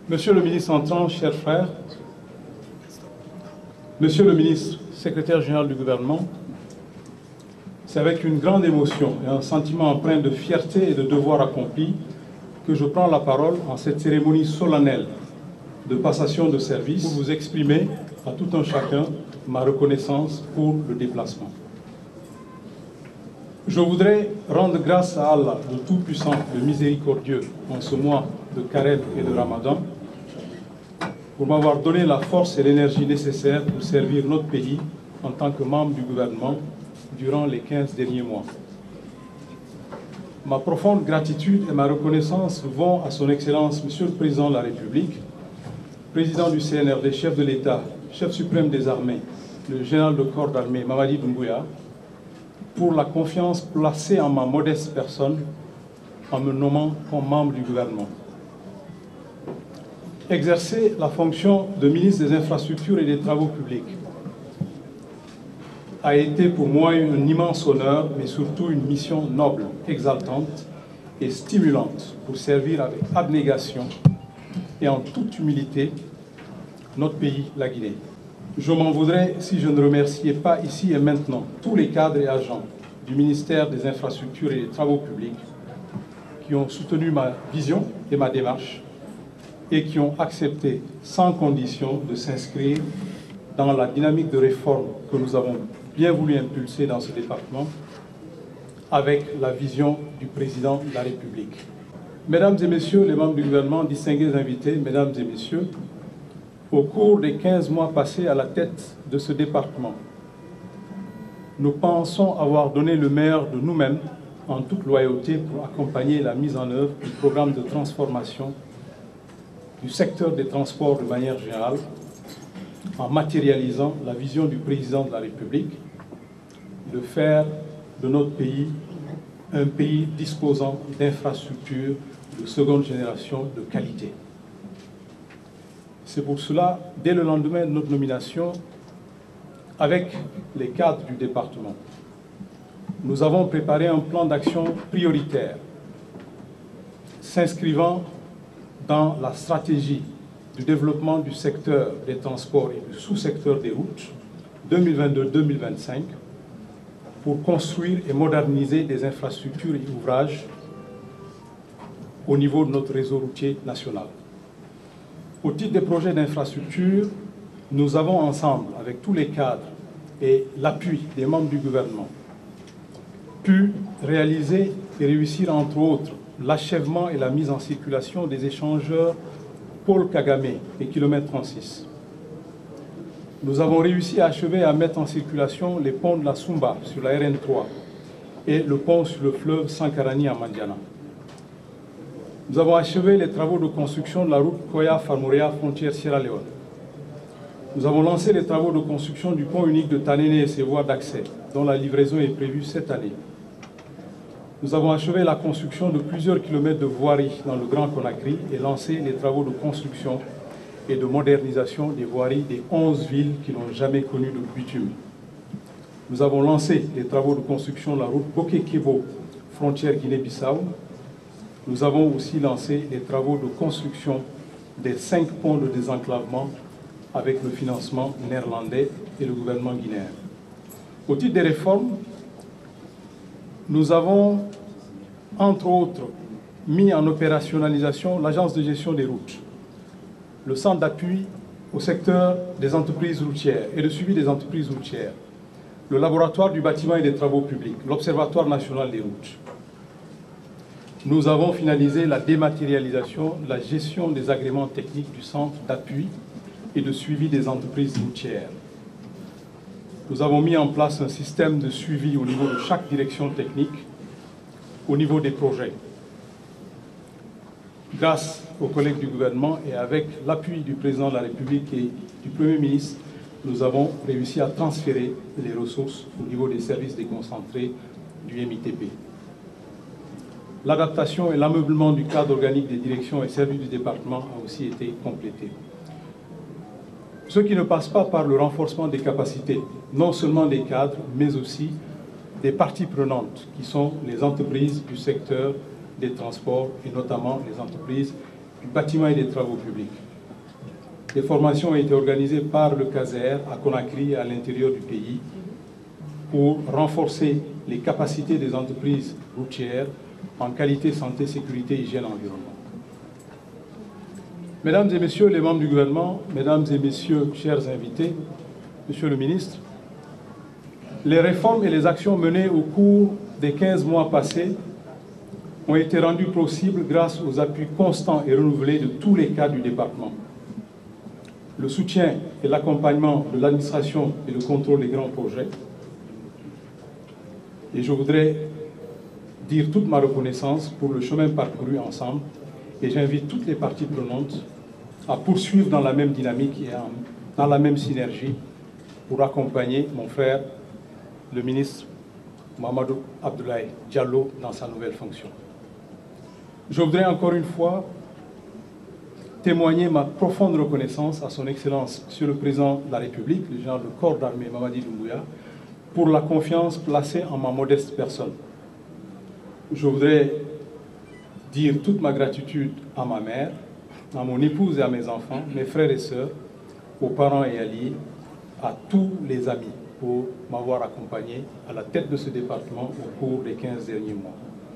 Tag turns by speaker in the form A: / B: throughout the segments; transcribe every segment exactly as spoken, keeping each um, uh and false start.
A: Monsieur le ministre entrant, chers frères, Monsieur le ministre, secrétaire général du gouvernement, c'est avec une grande émotion et un sentiment empreint de fierté et de devoir accompli que je prends la parole en cette cérémonie solennelle de passation de service pour vous exprimer à tout un chacun ma reconnaissance pour le déplacement. Je voudrais rendre grâce à Allah, le Tout-Puissant, le Miséricordieux, en ce mois de Carême et de Ramadan, pour m'avoir donné la force et l'énergie nécessaires pour servir notre pays en tant que membre du gouvernement durant les quinze derniers mois. Ma profonde gratitude et ma reconnaissance vont à son Excellence, Monsieur le Président de la République, Président du C N R D, chef de l'État, chef suprême des armées, le général de corps d'armée Mamadi Doumbouya, pour la confiance placée en ma modeste personne en me nommant comme membre du gouvernement. Exercer la fonction de ministre des Infrastructures et des Travaux publics a été pour moi un immense honneur, mais surtout une mission noble, exaltante et stimulante pour servir avec abnégation et en toute humilité notre pays, la Guinée. Je m'en voudrais si je ne remerciais pas ici et maintenant tous les cadres et agents du ministère des Infrastructures et des Travaux publics qui ont soutenu ma vision et ma démarche et qui ont accepté sans condition de s'inscrire dans la dynamique de réforme que nous avons bien voulu impulser dans ce département avec la vision du président de la République. Mesdames et messieurs les membres du gouvernement, distingués invités, mesdames et messieurs, au cours des quinze mois passés à la tête de ce département, nous pensons avoir donné le meilleur de nous-mêmes en toute loyauté pour accompagner la mise en œuvre du programme de transformation du secteur des transports de manière générale, en matérialisant la vision du président de la République de faire de notre pays un pays disposant d'infrastructures de seconde génération de qualité. C'est pour cela, dès le lendemain de notre nomination, avec les cadres du département, nous avons préparé un plan d'action prioritaire s'inscrivant dans la stratégie du développement du secteur des transports et du sous-secteur des routes deux mille vingt-deux deux mille vingt-cinq pour construire et moderniser des infrastructures et ouvrages au niveau de notre réseau routier national. Au titre des projets d'infrastructure, nous avons ensemble, avec tous les cadres et l'appui des membres du gouvernement, pu réaliser et réussir, entre autres, l'achèvement et la mise en circulation des échangeurs Paul Kagame et kilomètre trente-six. Nous avons réussi à achever et à mettre en circulation les ponts de la Sumba sur la R N trois et le pont sur le fleuve Sankarani à Mandiana. Nous avons achevé les travaux de construction de la route Koya-Farmouria, frontière Sierra Leone. Nous avons lancé les travaux de construction du pont unique de Tanene et ses voies d'accès, dont la livraison est prévue cette année. Nous avons achevé la construction de plusieurs kilomètres de voiries dans le Grand Conakry et lancé les travaux de construction et de modernisation des voiries des onze villes qui n'ont jamais connu de bitume. Nous avons lancé les travaux de construction de la route Boké-Kébo, frontière Guinée-Bissau. Nous avons aussi lancé les travaux de construction des cinq ponts de désenclavement avec le financement néerlandais et le gouvernement guinéen. Au titre des réformes, nous avons, entre autres, mis en opérationnalisation l'Agence de gestion des routes, le centre d'appui au secteur des entreprises routières et de suivi des entreprises routières, le laboratoire du bâtiment et des travaux publics, l'Observatoire national des routes. Nous avons finalisé la dématérialisation de la gestion des agréments techniques du centre d'appui et de suivi des entreprises routières. Nous avons mis en place un système de suivi au niveau de chaque direction technique, au niveau des projets. Grâce aux collègues du gouvernement et avec l'appui du président de la République et du Premier ministre, nous avons réussi à transférer les ressources au niveau des services déconcentrés du M I T P. L'adaptation et l'ameublement du cadre organique des directions et services du département a aussi été complété. Ce qui ne passe pas par le renforcement des capacités, non seulement des cadres, mais aussi des parties prenantes, qui sont les entreprises du secteur des transports et notamment les entreprises du bâtiment et des travaux publics. Des formations ont été organisées par le CASER à Conakry et à l'intérieur du pays pour renforcer les capacités des entreprises routières en qualité, santé, sécurité, hygiène, environnement. Mesdames et messieurs les membres du gouvernement, mesdames et messieurs, chers invités, monsieur le ministre, les réformes et les actions menées au cours des quinze mois passés ont été rendues possibles grâce aux appuis constants et renouvelés de tous les cadres du département. Le soutien et l'accompagnement de l'administration et le contrôle des grands projets. Et je voudrais dire toute ma reconnaissance pour le chemin parcouru ensemble et j'invite toutes les parties prenantes à poursuivre dans la même dynamique et dans la même synergie pour accompagner mon frère, le ministre Mahamadou Abdoulaye Diallo, dans sa nouvelle fonction. Je voudrais encore une fois témoigner ma profonde reconnaissance à son Excellence, Monsieur le Président de la République, le général de corps d'armée Mamadi Doumbouya, pour la confiance placée en ma modeste personne. Je voudrais dire toute ma gratitude à ma mère, à mon épouse et à mes enfants, mes frères et sœurs, aux parents et alliés, à tous les amis pour m'avoir accompagné à la tête de ce département au cours des quinze derniers mois.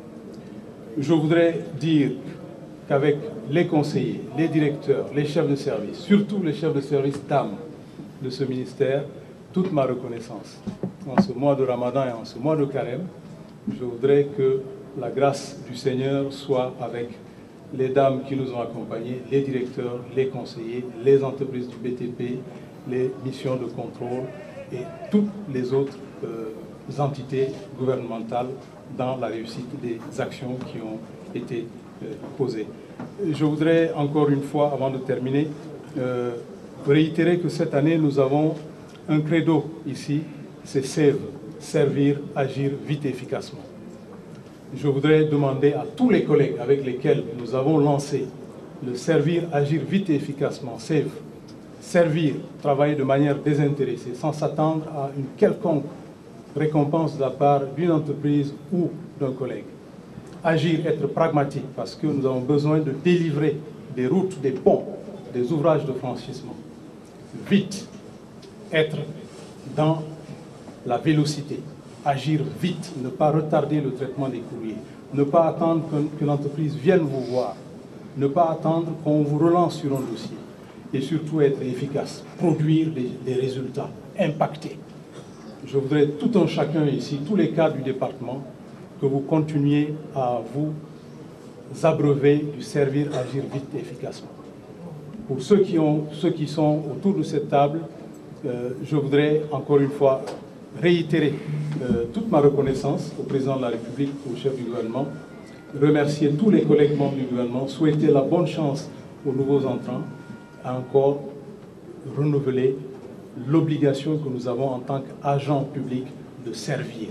A: Je voudrais dire qu'avec les conseillers, les directeurs, les chefs de service, surtout les chefs de service dames de ce ministère, toute ma reconnaissance. En ce mois de Ramadan et en ce mois de Carême, je voudrais que la grâce du Seigneur soit avec les dames qui nous ont accompagnés, les directeurs, les conseillers, les entreprises du B T P, les missions de contrôle et toutes les autres euh, entités gouvernementales dans la réussite des actions qui ont été euh, posées. Je voudrais encore une fois, avant de terminer, euh, réitérer que cette année, nous avons un credo ici, c'est save, servir, agir vite et efficacement. Je voudrais demander à tous les collègues avec lesquels nous avons lancé le servir, agir vite et efficacement, save, servir, travailler de manière désintéressée, sans s'attendre à une quelconque récompense de la part d'une entreprise ou d'un collègue. Agir, être pragmatique, parce que nous avons besoin de délivrer des routes, des ponts, des ouvrages de franchissement. Vite, être dans la vélocité. Agir vite, ne pas retarder le traitement des courriers, ne pas attendre qu'une entreprise vienne vous voir, ne pas attendre qu'on vous relance sur un dossier, et surtout être efficace, produire des, des résultats, impacter. Je voudrais tout un chacun ici, tous les cadres du département, que vous continuiez à vous abreuver du servir, agir vite et efficacement. Pour ceux qui, ont, ceux qui sont autour de cette table, euh, je voudrais encore une fois réitérer euh, toute ma reconnaissance au président de la République, au chef du gouvernement, remercier tous les collègues membres du gouvernement, souhaiter la bonne chance aux nouveaux entrants, et encore renouveler l'obligation que nous avons en tant qu'agents publics de servir.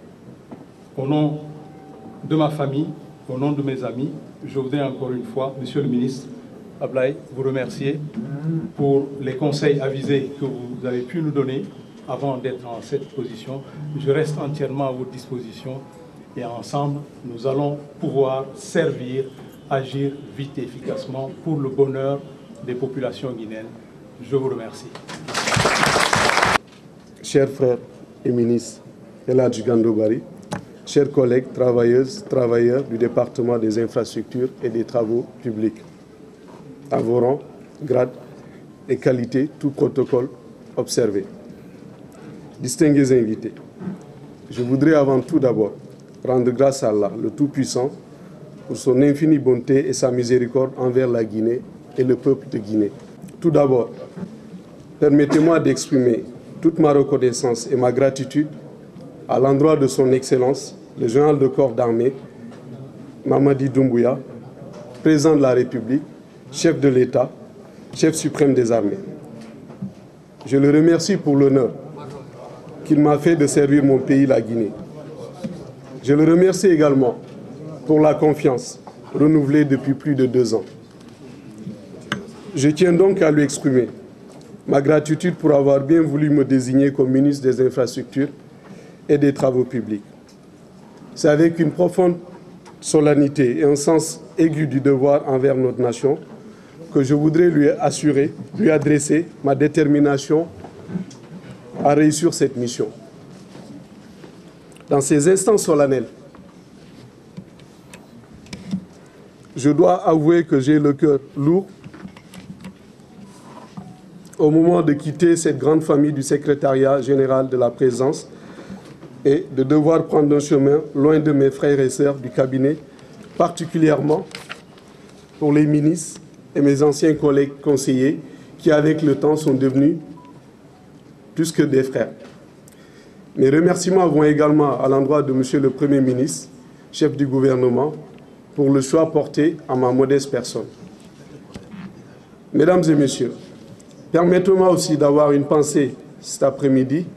A: Au nom de ma famille, au nom de mes amis, je voudrais encore une fois, Monsieur le ministre Ablaye, vous remercier pour les conseils avisés que vous avez pu nous donner avant d'être en cette position. Je reste entièrement à votre disposition et ensemble, nous allons pouvoir servir, agir vite et efficacement pour le bonheur des populations guinéennes. Je vous remercie.
B: Chers frères et ministres, El Hadji Gando Barry, chers collègues, travailleuses, travailleurs du département des infrastructures et des travaux publics, à vos rangs, grades et qualités, tout protocole observé. Distingués invités, je voudrais avant tout d'abord rendre grâce à Allah, le Tout-Puissant, pour son infinie bonté et sa miséricorde envers la Guinée et le peuple de Guinée. Tout d'abord, permettez-moi d'exprimer toute ma reconnaissance et ma gratitude à l'endroit de son Excellence, le général de corps d'armée, Mamadi Doumbouya, président de la République, chef de l'État, chef suprême des armées. Je le remercie pour l'honneur qu'il m'a fait de servir mon pays, la Guinée. Je le remercie également pour la confiance renouvelée depuis plus de deux ans. Je tiens donc à lui exprimer ma gratitude pour avoir bien voulu me désigner comme ministre des Infrastructures et des Travaux publics. C'est avec une profonde solennité et un sens aigu du devoir envers notre nation que je voudrais lui assurer, lui adresser ma détermination à réussir cette mission. Dans ces instants solennels, je dois avouer que j'ai le cœur lourd au moment de quitter cette grande famille du secrétariat général de la présidence et de devoir prendre un chemin loin de mes frères et sœurs du cabinet, particulièrement pour les ministres et mes anciens collègues conseillers qui, avec le temps, sont devenus plus que des frères. Mes remerciements vont également à l'endroit de Monsieur le Premier ministre, chef du gouvernement, pour le choix porté à ma modeste personne. Mesdames et messieurs, permettez-moi aussi d'avoir une pensée cet après-midi,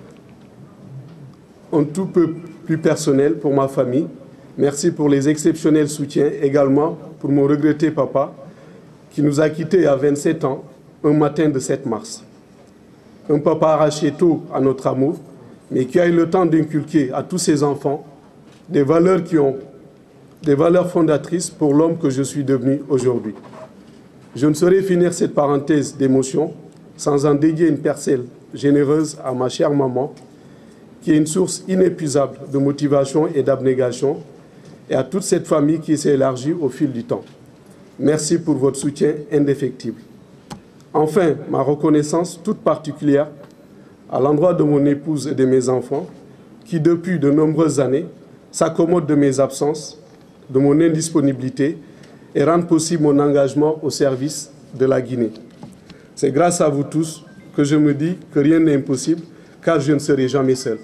B: un tout peu plus personnel pour ma famille. Merci pour les exceptionnels soutiens, également pour mon regretté papa, qui nous a quittés à vingt-sept ans, un matin de sept mars. Un papa arraché tôt à notre amour, mais qui a eu le temps d'inculquer à tous ses enfants des valeurs qui ont des valeurs fondatrices pour l'homme que je suis devenu aujourd'hui. Je ne saurais finir cette parenthèse d'émotion sans en dédier une parcelle généreuse à ma chère maman, qui est une source inépuisable de motivation et d'abnégation, et à toute cette famille qui s'est élargie au fil du temps. Merci pour votre soutien indéfectible. Enfin, ma reconnaissance toute particulière à l'endroit de mon épouse et de mes enfants, qui depuis de nombreuses années s'accommodent de mes absences, de mon indisponibilité et rendent possible mon engagement au service de la Guinée. C'est grâce à vous tous que je me dis que rien n'est impossible, car je ne serai jamais seul.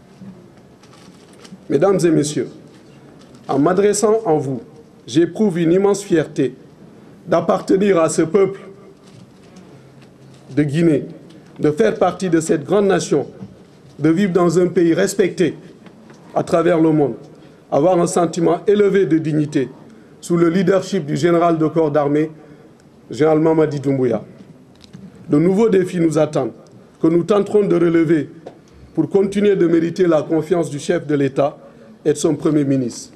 B: Mesdames et messieurs, en m'adressant à vous, j'éprouve une immense fierté d'appartenir à ce peuple de Guinée, de faire partie de cette grande nation, de vivre dans un pays respecté à travers le monde, avoir un sentiment élevé de dignité sous le leadership du général de corps d'armée, général Mamadi Doumbouya. De nouveaux défis nous attendent, que nous tenterons de relever pour continuer de mériter la confiance du chef de l'État et de son Premier ministre.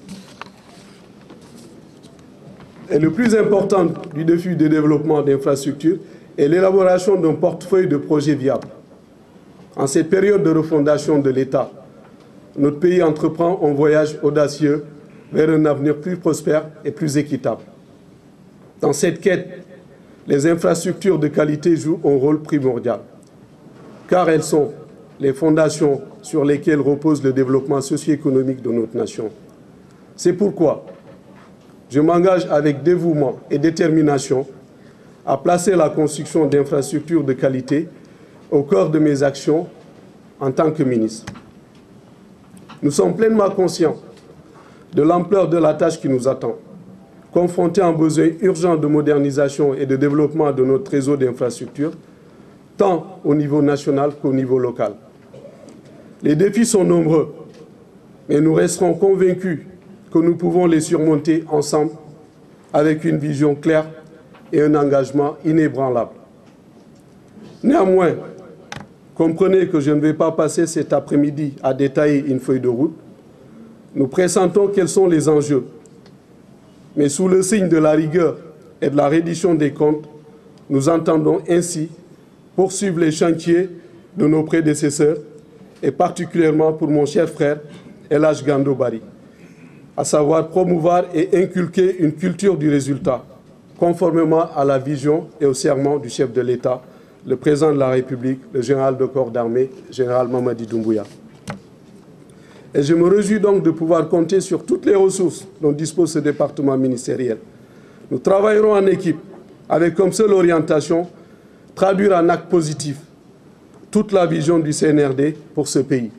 B: Et le plus important du défi de développement d'infrastructures est l'élaboration d'un portefeuille de projets viables. En cette période de refondation de l'État, notre pays entreprend un voyage audacieux vers un avenir plus prospère et plus équitable. Dans cette quête, les infrastructures de qualité jouent un rôle primordial, car elles sont les fondations sur lesquelles repose le développement socio-économique de notre nation. C'est pourquoi je m'engage avec dévouement et détermination à placer la construction d'infrastructures de qualité au cœur de mes actions en tant que ministre. Nous sommes pleinement conscients de l'ampleur de la tâche qui nous attend, confrontés à un besoin urgent de modernisation et de développement de notre réseau d'infrastructures, tant au niveau national qu'au niveau local. Les défis sont nombreux, mais nous resterons convaincus que nous pouvons les surmonter ensemble avec une vision claire et un engagement inébranlable. Néanmoins, comprenez que je ne vais pas passer cet après-midi à détailler une feuille de route. Nous pressentons quels sont les enjeux, mais sous le signe de la rigueur et de la reddition des comptes, nous entendons ainsi poursuivre les chantiers de nos prédécesseurs, et particulièrement pour mon cher frère El Hadj Gando Barry, à savoir promouvoir et inculquer une culture du résultat, conformément à la vision et au serment du chef de l'État, le président de la République, le général de corps d'armée, général Mamadi Doumbouya. Et je me réjouis donc de pouvoir compter sur toutes les ressources dont dispose ce département ministériel. Nous travaillerons en équipe, avec comme seule orientation, traduire en actes positifs toute la vision du C N R D pour ce pays.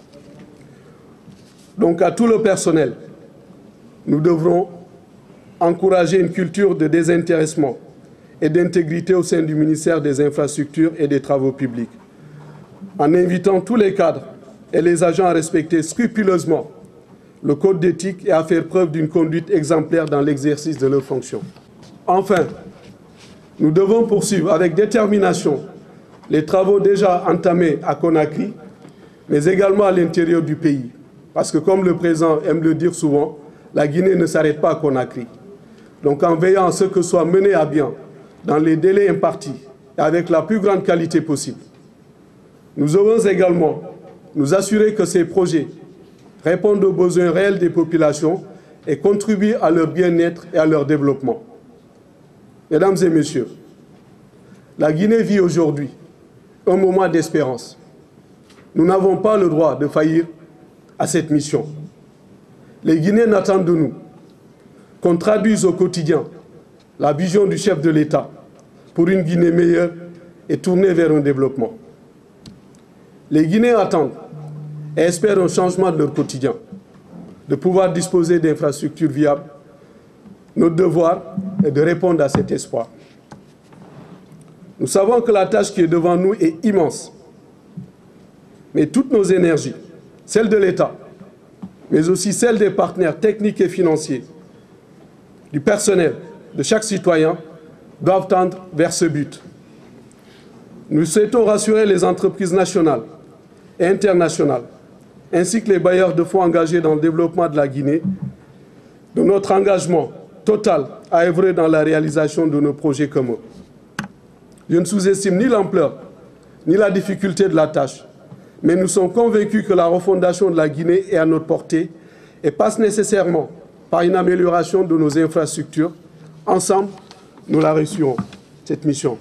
B: Donc à tout le personnel, nous devrons encourager une culture de désintéressement et d'intégrité au sein du ministère des Infrastructures et des Travaux publics, en invitant tous les cadres et les agents à respecter scrupuleusement le code d'éthique et à faire preuve d'une conduite exemplaire dans l'exercice de leurs fonctions. Enfin, nous devons poursuivre avec détermination les travaux déjà entamés à Conakry, mais également à l'intérieur du pays. Parce que, comme le président aime le dire souvent, la Guinée ne s'arrête pas à Conakry. Donc en veillant à ce que soit mené à bien dans les délais impartis et avec la plus grande qualité possible, nous devons également nous assurer que ces projets répondent aux besoins réels des populations et contribuent à leur bien-être et à leur développement. Mesdames et messieurs, la Guinée vit aujourd'hui un moment d'espérance. Nous n'avons pas le droit de faillir à cette mission. Les Guinéens attendent de nous qu'on traduise au quotidien la vision du chef de l'État pour une Guinée meilleure et tournée vers un développement. Les Guinéens attendent et espèrent un changement de leur quotidien, de pouvoir disposer d'infrastructures viables. Notre devoir est de répondre à cet espoir. Nous savons que la tâche qui est devant nous est immense. Mais toutes nos énergies, celles de l'État, mais aussi celles des partenaires techniques et financiers, du personnel, de chaque citoyen, doivent tendre vers ce but. Nous souhaitons rassurer les entreprises nationales et internationales, ainsi que les bailleurs de fonds engagés dans le développement de la Guinée, de notre engagement total à œuvrer dans la réalisation de nos projets communs. Je ne sous-estime ni l'ampleur, ni la difficulté de la tâche, mais nous sommes convaincus que la refondation de la Guinée est à notre portée et passe nécessairement par une amélioration de nos infrastructures. Ensemble, nous la réussirons, cette mission.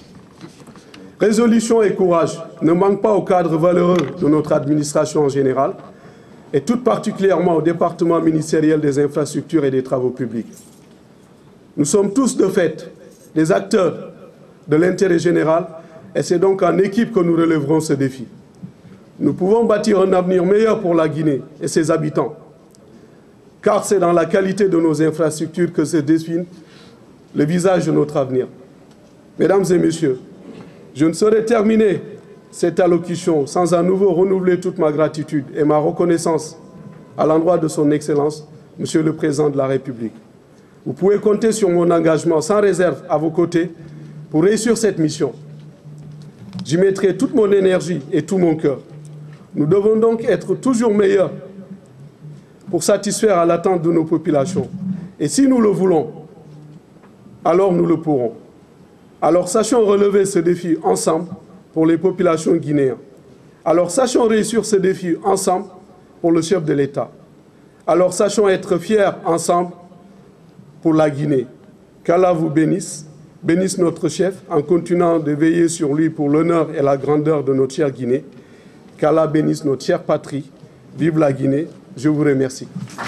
B: Résolution et courage ne manquent pas au cadre valeureux de notre administration en général et tout particulièrement au département ministériel des infrastructures et des travaux publics. Nous sommes tous de fait des acteurs de l'intérêt général et c'est donc en équipe que nous relèverons ce défi. Nous pouvons bâtir un avenir meilleur pour la Guinée et ses habitants, car c'est dans la qualité de nos infrastructures que se dessine le visage de notre avenir. Mesdames et messieurs, je ne saurais terminer cette allocution sans à nouveau renouveler toute ma gratitude et ma reconnaissance à l'endroit de son Excellence, Monsieur le Président de la République. Vous pouvez compter sur mon engagement sans réserve à vos côtés pour réussir cette mission. J'y mettrai toute mon énergie et tout mon cœur. Nous devons donc être toujours meilleurs pour satisfaire à l'attente de nos populations. Et si nous le voulons, alors nous le pourrons. Alors sachons relever ce défi ensemble pour les populations guinéennes. Alors sachons réussir ce défi ensemble pour le chef de l'État. Alors sachons être fiers ensemble pour la Guinée. Qu'Allah vous bénisse, bénisse notre chef en continuant de veiller sur lui pour l'honneur et la grandeur de notre chère Guinée. Qu'Allah bénisse notre chère patrie. Vive la Guinée. Je vous remercie.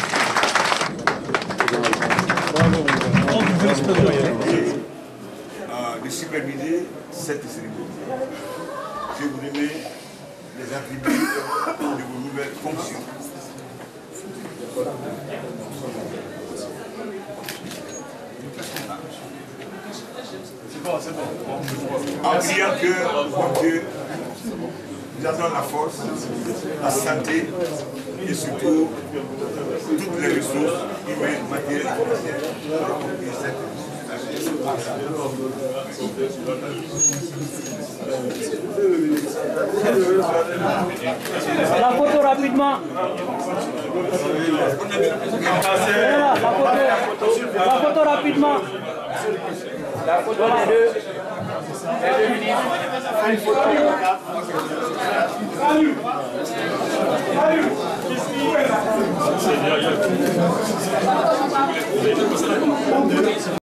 C: De superviser cette cérémonie. Je vous remets les attributs de vos nouvelles fonctions. C'est bon, c'est bon. En priant que, mon Dieu, nous attendons la force, la santé et surtout toutes les ressources humaines, matérielles et financières pour accomplir cette
D: La photo rapidement. La photo, la photo rapidement. La photo des deux. Les deux ministres. Une photo. Salut. Salut.